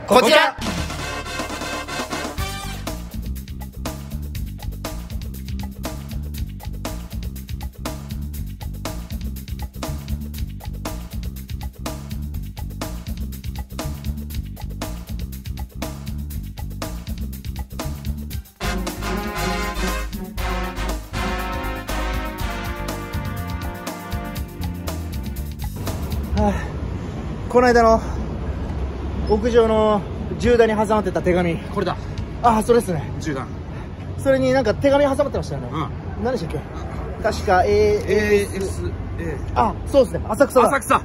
こちら。この間の屋上の銃弾に挟まってた手紙、 これだ。 ああ、それですね。 銃弾。 それになんか手紙挟まってましたよね。何でしたっけ。確か ASA。 あ、そうですね。浅草だ。 浅草。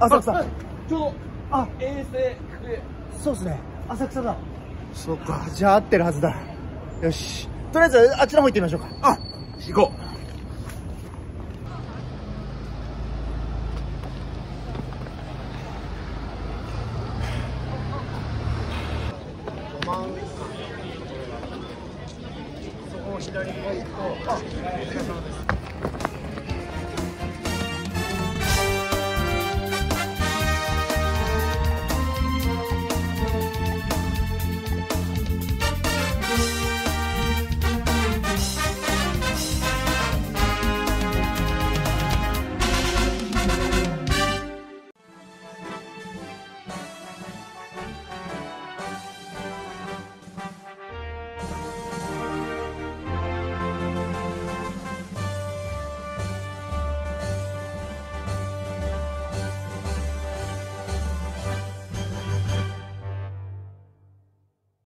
衛星。そうですね。浅草だ。 そうか。 じゃあ合ってるはずだ。よし。とりあえずあっちの方行ってみましょうか。 あ、行こう。 そこを左に行くと、あ、